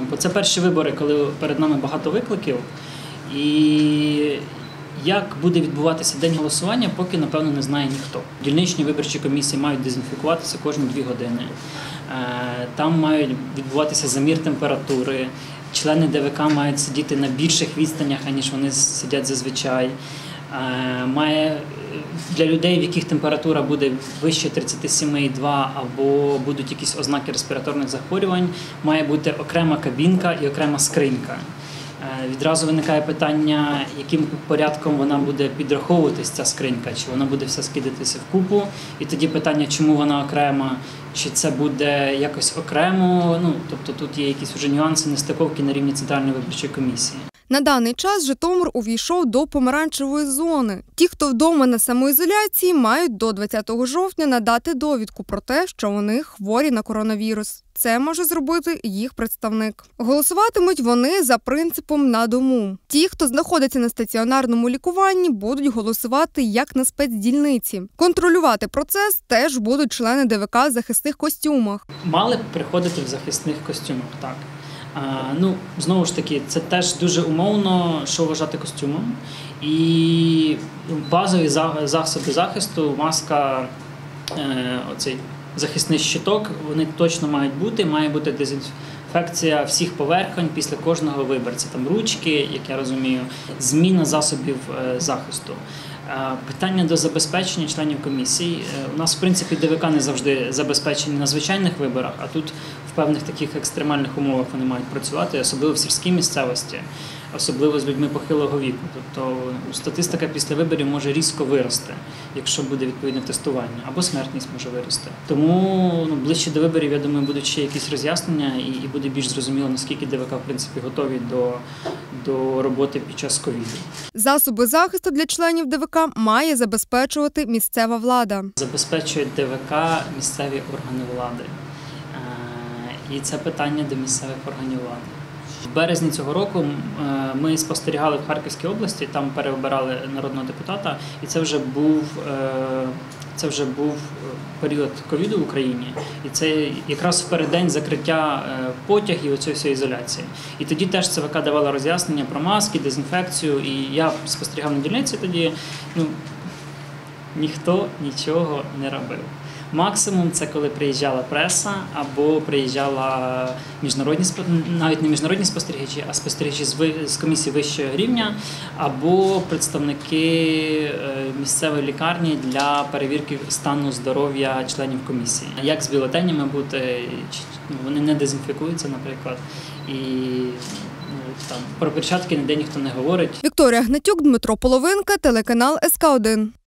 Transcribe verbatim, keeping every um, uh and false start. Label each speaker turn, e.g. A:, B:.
A: Бо це перші вибори, коли перед нами багато викликів. І як буде відбуватися день голосування, поки, напевно, не знає ніхто. Дільничні виборчі комісії мають дезінфікуватися кожні дві години. Там мають відбуватися замір температури. Члени ДВК мають сидіти на більших відстанях, аніж вони сидять зазвичай. Має для людей, в яких температура буде вище тридцять сім цілих два або будуть якісь ознаки респіраторних захворювань, має бути окрема кабінка і окрема скринька. Відразу виникає питання, яким порядком вона буде підраховуватись, ця скринька, чи вона буде все скидатися в купу, і тоді питання, чому вона окрема, чи це буде якось окремо, ну, тобто тут є якісь вже нюанси, нестиковки на рівні Центральної виборчої комісії.
B: На даний час Житомир увійшов до помаранчевої зони. Ті, хто вдома на самоізоляції, мають до двадцятого жовтня надати довідку про те, що вони хворі на коронавірус. Це може зробити їх представник. Голосуватимуть вони за принципом «на дому». Ті, хто знаходиться на стаціонарному лікуванні, будуть голосувати як на спецдільниці. Контролювати процес теж будуть члени ДВК в захисних костюмах.
A: Мали б приходити в захисних костюмах, так. А, ну, знову ж таки, це теж дуже умовно, що вважати костюмом. І базові засоби захисту, маска, е, оцей захисний щиток, вони точно мають бути. Має бути дезінфекція всіх поверхонь після кожного виборця. Там ручки, як я розумію, зміна засобів е, захисту. Питання до забезпечення членів комісій. У нас, в принципі, ДВК не завжди забезпечені на звичайних виборах, а тут в певних таких екстремальних умовах вони мають працювати, особливо в сільській місцевості, особливо з людьми похилого віку. Тобто статистика після виборів може різко вирости, якщо буде відповідне тестування, або смертність може вирости. Тому ну, ближче до виборів, я думаю, будуть ще якісь роз'яснення і, і буде більш зрозуміло, наскільки ДВК, в принципі, готові до, до роботи під час ковіду.
B: Засоби захисту для членів ДВК має забезпечувати місцева влада.
A: Забезпечує ДВК місцеві органи влади. І це питання до місцевих органів влади. В березні цього року ми спостерігали в Харківській області, там переобирали народного депутата, і це вже був, це вже був період ковіду в Україні. І це якраз в переддень закриття потягів і оцієї всієї ізоляції. І тоді теж ЦВК давала роз'яснення про маски, дезінфекцію, і я спостерігав на дільниці тоді, ну, ніхто нічого не робив. Максимум – це коли приїжджала преса або приїжджала міжнародні, навіть не міжнародні спостерігачі, а спостерігачі з комісії вищого рівня або представники місцевої лікарні для перевірки стану здоров'я членів комісії. Як з бюлетенями бути, вони не дезінфікуються, наприклад, і ну, там, про перчатки ніде ніхто не говорить.
B: Вікторія Гнатюк, Дмитро Половинка, телеканал ес ка один.